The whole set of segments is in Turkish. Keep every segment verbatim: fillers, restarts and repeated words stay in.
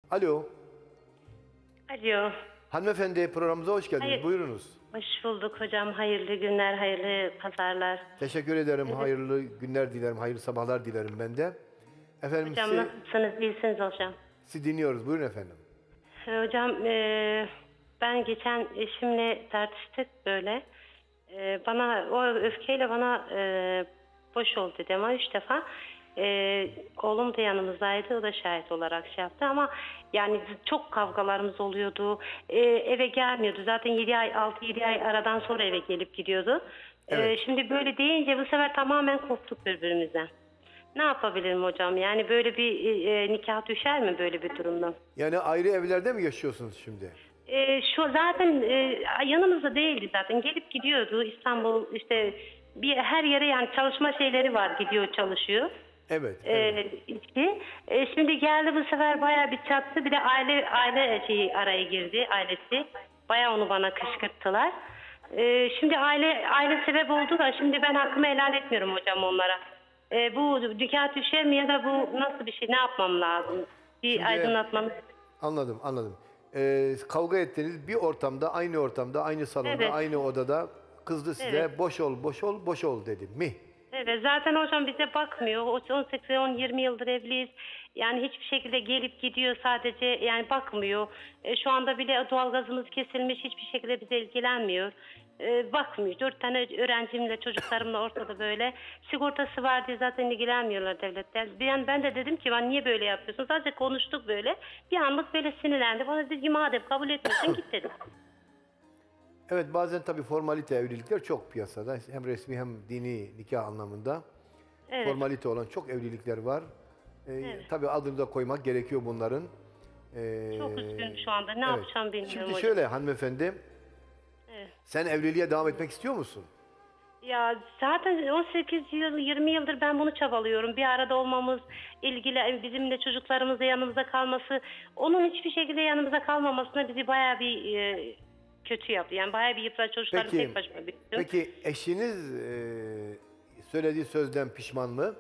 Alo. Alo. Hanımefendi, programımıza hoş geldiniz. Hayır. Buyurunuz. Hoş bulduk hocam. Hayırlı günler, hayırlı pazarlar. Teşekkür ederim. Evet. Hayırlı günler dilerim, hayırlı sabahlar dilerim ben de. Efendim, hocam sizi, nasılsınız? İyisiniz hocam. sizi dinliyoruz. Buyurun efendim. Hocam e, ben geçen eşimle tartıştık böyle. E, bana o öfkeyle bana e, boş ol dedi ama üç defa. E, oğlum da yanımızdaydı, o da şahit olarak şey yaptı ama yani çok kavgalarımız oluyordu. E, eve gelmiyordu zaten yedi ay altı yedi ay aradan sonra eve gelip gidiyordu. Evet. E, şimdi böyle deyince bu sefer tamamen koptuk birbirimizden. Ne yapabilirim hocam? Yani böyle bir e, nikah düşer mi böyle bir durumda? Yani ayrı evlerde mi yaşıyorsunuz şimdi? E, şu zaten e, yanımızda değildi zaten. Gelip gidiyordu İstanbul işte bir her yere yani çalışma şeyleri var gidiyor çalışıyor. Evet. E, evet. işte, e, şimdi geldi bu sefer bayağı bir çattı. Bir de aile aile şeyi araya girdi ailesi. Bayağı onu bana kışkırttılar. E, şimdi aile aile sebep oldu da şimdi ben hakkımı helal etmiyorum hocam onlara. E, bu nikah düşer mi ya da bu nasıl bir şey, ne yapmam lazım? Bir Şimdi, aydınlatmanız. Anladım, anladım. Ee, kavga ettiğiniz bir ortamda, aynı ortamda, aynı salonda, Evet. aynı odada kızdı size Evet. boş ol, boş ol, boş ol dedi mi? Evet, zaten hocam bize bakmıyor. on sekiz on yirmi yıldır evliyiz. Yani hiçbir şekilde gelip gidiyor sadece, yani bakmıyor. E, şu anda bile doğalgazımız kesilmiş, hiçbir şekilde bize ilgilenmiyor. E, bakmıyor. Dört tane öğrencimle, çocuklarımla ortada böyle. Sigortası var diye zaten ilgilenmiyorlar devletler. Bir an ben de dedim ki ben niye böyle yapıyorsun? Sadece konuştuk böyle. Bir anlık böyle sinirlendi. Bana dedi ki madem kabul etmiyorsun git dedim. Evet, bazen tabii formalite evlilikler çok piyasada. Hem resmi hem dini nikah anlamında. Evet. Formalite olan çok evlilikler var. Ee, Evet. Tabii adını da koymak gerekiyor bunların. Ee, Çok üzgünüm şu anda. Ne evet. yapacağım bilmiyorum Şimdi hocam. şöyle hanımefendi, Evet. sen evliliğe devam etmek istiyor musun? Ya zaten on sekiz yıl yirmi yıldır ben bunu çabalıyorum. Bir arada olmamız, ilgili bizimle çocuklarımız da yanımızda kalması, onun hiçbir şekilde yanımızda kalmamasına bizi bayağı bir e, kötü yaptı. Yani bayağı bir yıprat, çocuklarımı Peki, tek başıma büyüttüm. peki eşiniz e, söylediği sözden pişman mı?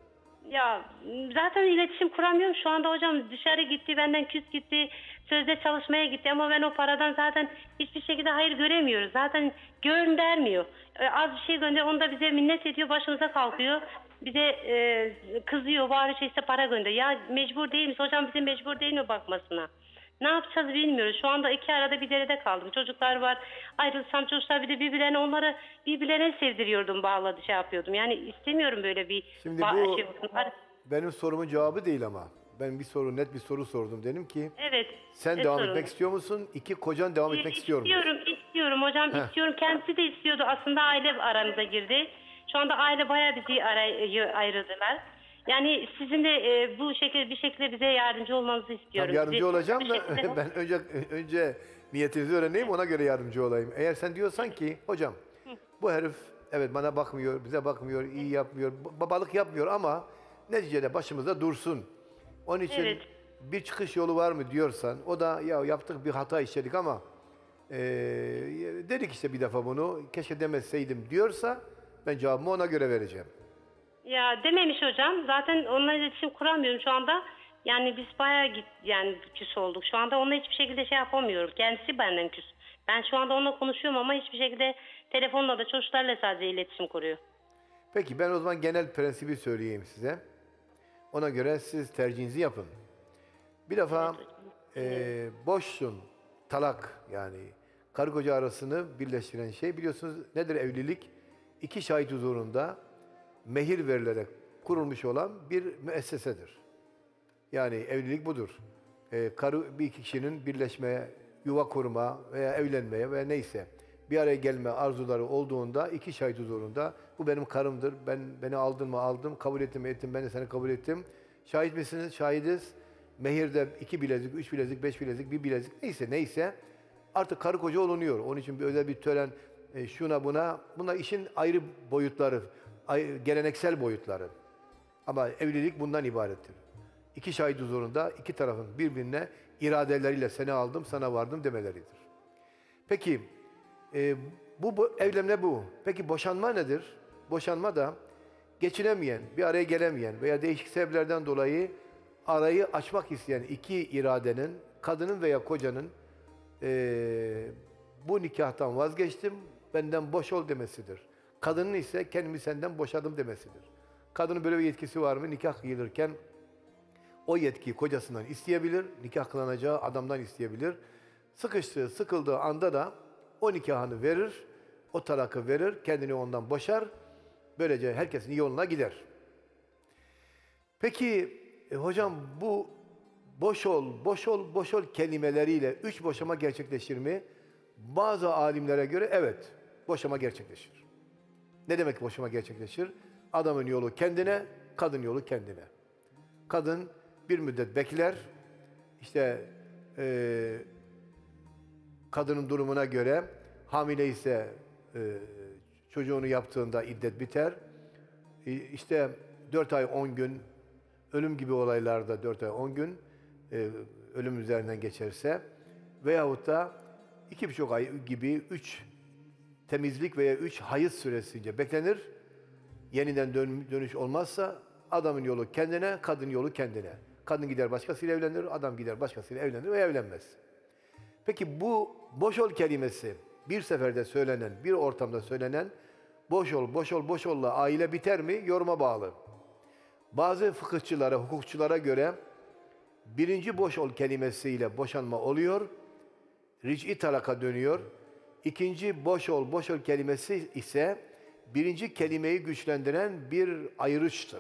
Ya zaten iletişim kuramıyorum şu anda hocam. Dışarı gitti, benden küs gitti, sözde çalışmaya gitti ama ben o paradan zaten hiçbir şekilde hayır göremiyoruz. Zaten göndermiyor. Ee, az bir şey gönder, onu da bize minnet ediyor, başımıza kalkıyor. Bize e, kızıyor, bağırıyor, işte para gönder. Ya mecbur değil miyiz hocam, bize mecbur değil mi bakmasına? Ne yapacağız bilmiyoruz. Şu anda iki arada bir derede kaldım. Çocuklar var. Ayrılsam çocuklar bir de birbirlerine, onları birbirlerine sevdiriyordum, bağladı şey yapıyordum. Yani istemiyorum böyle bir Şimdi ba- bu şey olsun. benim sorumun cevabı değil ama. Ben bir soru, net bir soru sordum. Dedim ki Evet. sen ne devam sorun? etmek istiyor musun? İki, kocan devam Ee, etmek istiyor mu? İstiyorum, istiyorum hocam, Heh. istiyorum. Kendisi de istiyordu. Aslında aile aramıza girdi. Şu anda aile bayağı bizi aray- ayrıldılar. Yani sizin de e, bu şekilde bir şekilde bize yardımcı olmanızı istiyorum. Tabii yardımcı Bizi- olacağım bir da şekilde- ben önce önce niyetinizi öğreneyim, ona göre yardımcı olayım. Eğer sen diyorsan ki hocam bu herif evet bana bakmıyor, bize bakmıyor, iyi yapmıyor, babalık yapmıyor ama neticede başımızda dursun. Onun için Evet. bir çıkış yolu var mı diyorsan, o da ya yaptık bir hata işledik ama e, dedik işte bir defa bunu, keşke demeseydim diyorsa ben cevabımı ona göre vereceğim. Ya dememiş hocam. Zaten onunla iletişim kuramıyorum şu anda. Yani biz bayağı git, yani küs olduk. Şu anda onunla hiçbir şekilde şey yapamıyoruz. Kendisi benden küs. Ben şu anda onunla konuşuyorum ama hiçbir şekilde telefonla da çocuklarla sadece iletişim kuruyor. Peki ben o zaman genel prensibi söyleyeyim size. Ona göre siz tercihinizi yapın. Bir defa e, boşsun, talak yani karı koca arasını birleştiren şey biliyorsunuz nedir evlilik? İki şahit huzurunda mehir verilerek kurulmuş olan bir müessesedir. Yani evlilik budur. E, karı bir iki kişinin birleşmeye, yuva kurma veya evlenmeye veya neyse bir araya gelme arzuları olduğunda iki şahit huzurunda bu benim karımdır, ben beni aldın mı aldım, kabul ettim mi ettim, ben de seni kabul ettim. Şahit misiniz? Şahidiz. Mehirde iki bilezik, üç bilezik, beş bilezik, bir bilezik neyse neyse artık karı koca olunuyor. Onun için bir özel bir tören e, şuna buna, bunlar işin ayrı boyutları, ayrı, geleneksel boyutları. Ama evlilik bundan ibarettir. İki şahit huzurunda iki tarafın birbirine iradeleriyle seni aldım, sana vardım demeleridir. Peki e, bu, bu evlenme bu. Peki boşanma nedir? Boşanma da geçinemeyen, bir araya gelemeyen veya değişik sebeplerden dolayı arayı açmak isteyen iki iradenin, kadının veya kocanın eee, bu nikahtan vazgeçtim, benden boş ol demesidir. Kadının ise kendimi senden boşadım demesidir. Kadının böyle bir yetkisi var mı? Nikah kıyılırken o yetkiyi kocasından isteyebilir, nikah kılınacağı adamdan isteyebilir. Sıkıştığı, sıkıldığı anda da o nikahını verir, o talakı verir, kendini ondan boşar. Böylece herkesin yoluna gider. Peki e, hocam bu boş ol, boş ol, boş ol kelimeleriyle üç boşama gerçekleşir mi? Bazı alimlere göre evet, boşama gerçekleşir. Ne demek boşama gerçekleşir? Adamın yolu kendine, kadın yolu kendine. Kadın bir müddet bekler, işte e, kadının durumuna göre hamile ise e, çocuğunu yaptığında iddet biter. E, işte dört ay on gün, ölüm gibi olaylarda dört ay on gün e, ölüm üzerinden geçerse veyahut da iki buçuk ay gibi üç temizlik veya üç hayız süresince beklenir. Yeniden dön, dönüş olmazsa adamın yolu kendine, kadın yolu kendine. Kadın gider başkasıyla evlenir, adam gider başkasıyla evlenir ve evlenmez. Peki bu boş ol kelimesi bir seferde söylenen, bir ortamda söylenen boş ol, boş ol, boş olla aile biter mi? Yoruma bağlı. Bazı fıkıhçılara, hukukçulara göre birinci boş ol kelimesiyle boşanma oluyor, ric'i talaka dönüyor. İkinci boş ol, boş ol kelimesi ise birinci kelimeyi güçlendiren bir ayrıştır.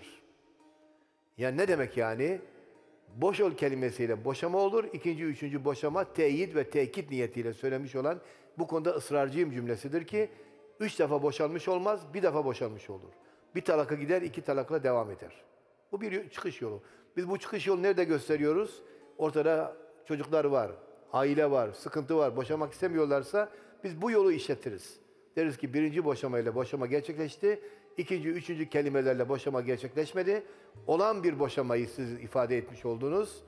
Yani ne demek yani? Boş ol kelimesiyle boşama olur. İkinci, üçüncü boşama teyit ve tekit niyetiyle söylemiş olan bu konuda ısrarcıyım cümlesidir ki üç defa boşanmış olmaz, bir defa boşanmış olur. Bir talaka gider, iki talakla devam eder. Bu bir çıkış yolu. Biz bu çıkış yolu nerede gösteriyoruz? Ortada çocuklar var, aile var, sıkıntı var, boşamak istemiyorlarsa biz bu yolu işletiriz. Deriz ki birinci boşamayla boşama gerçekleşti, ikinci, üçüncü kelimelerle boşama gerçekleşmedi. Olan bir boşamayı siz ifade etmiş oldunuz.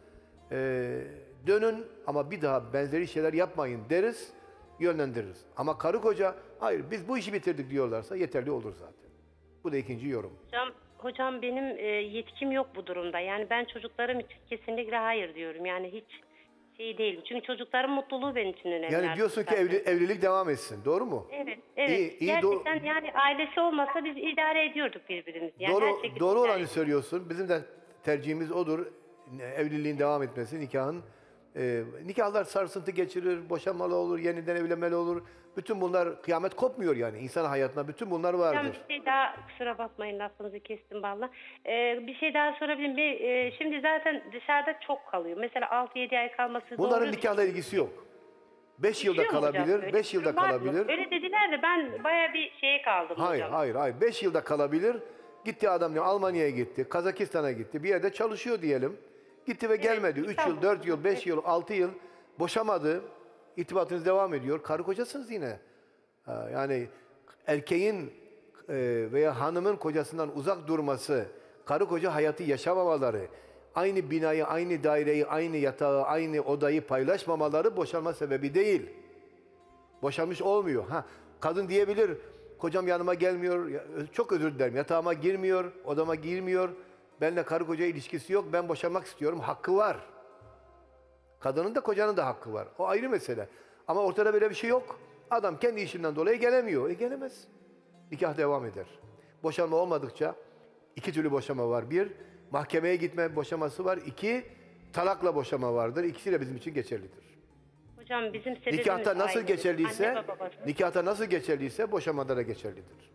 Ee, dönün ama bir daha benzeri şeyler yapmayın deriz, yönlendiririz. Ama karı koca, hayır biz bu işi bitirdik diyorlarsa yeterli olur zaten. Bu da ikinci yorum. Hocam, hocam benim e, yetkim yok bu durumda. Yani ben çocuklarım için kesinlikle hayır diyorum. Yani hiç şey değilim. Çünkü çocukların mutluluğu benim için önemli. Yani diyorsun ki evli, evlilik devam etsin. Doğru mu? Evet, evet. İyi, iyi, Gerçekten yani ailesi olmasa biz idare ediyorduk birbirimizi. Yani her doğru şekilde doğru idare olanı söylüyorsun. Bizim de tercihimiz odur. Evliliğin devam etmesi, nikahın. E, nikahlar sarsıntı geçirir, boşanmalı olur, yeniden evlenmeli olur. Bütün bunlar kıyamet kopmuyor yani. İnsan hayatında bütün bunlar vardır. Hocam bir şey daha, kusura bakmayın lafınızı kestim valla. Ee, bir şey daha sorabilirim. Bir, e, şimdi zaten dışarıda çok kalıyor. Mesela altı yedi ay kalması Bunların doğru. nikahla ilgisi yok. beş yılda Düşüyor mu hocam kalabilir, böyle? beş yılda Var mı? kalabilir. Öyle dediler de ben baya bir şeye kaldım Hayır, hocam. hayır, hayır. beş yılda kalabilir. Gitti adam diyor, Almanya'ya gitti, Kazakistan'a gitti. Bir yerde çalışıyor diyelim. Gitti ve gelmedi. üç tamam. yıl, dört yıl, beş yıl, altı yıl boşamadı. İrtibatınız devam ediyor. Karı kocasınız yine. Ha, yani erkeğin e, veya hanımın kocasından uzak durması, karı koca hayatı yaşamamaları, aynı binayı, aynı daireyi, aynı yatağı, aynı odayı paylaşmamaları boşanma sebebi değil. Boşanmış olmuyor. Ha, kadın diyebilir, kocam yanıma gelmiyor, çok özür dilerim, yatağıma girmiyor, odama girmiyor, benimle karı koca ilişkisi yok, ben boşanmak istiyorum, hakkı var. Kadının da kocanın da hakkı var. O ayrı mesele. Ama ortada böyle bir şey yok. Adam kendi işinden dolayı gelemiyor. E gelemez. Nikah devam eder. Boşanma olmadıkça iki türlü boşama var. Bir, mahkemeye gitme boşaması var. İki, talakla boşama vardır. İkisi de bizim için geçerlidir. Hocam bizim sebebimiz Nikahta nasıl aynı. geçerliyse, Anne ve babası. nikahta nasıl geçerliyse boşamada da geçerlidir.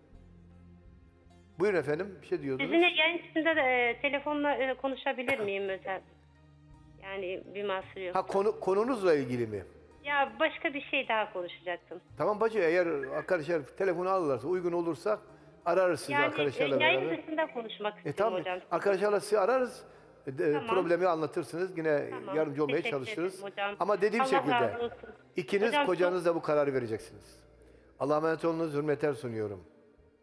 Buyurun efendim, bir şey diyordunuz. Sizinle yayın içinde de e, telefonla e, konuşabilir miyim özel? Yani bir mahsur yok. Ha, konu, konunuzla ilgili mi? Ya başka bir şey daha konuşacaktım. Tamam bacı, eğer arkadaşlar telefonu alırlarsa, uygun olursa ararız sizi Yani arkadaşlarla e, yayın beraber. dışında konuşmak E istiyorum tamam, hocam. arkadaşlarla sizi ararız. E, de- Tamam. Problemi anlatırsınız. Yine Tamam, yardımcı olmaya teşekkür çalışırız. ederim hocam. Ama dediğim Allah şekilde razı olsun. ikiniz Hocam, kocanızla bu kararı vereceksiniz. Allah'a emanet olunuz, hürmetler sunuyorum.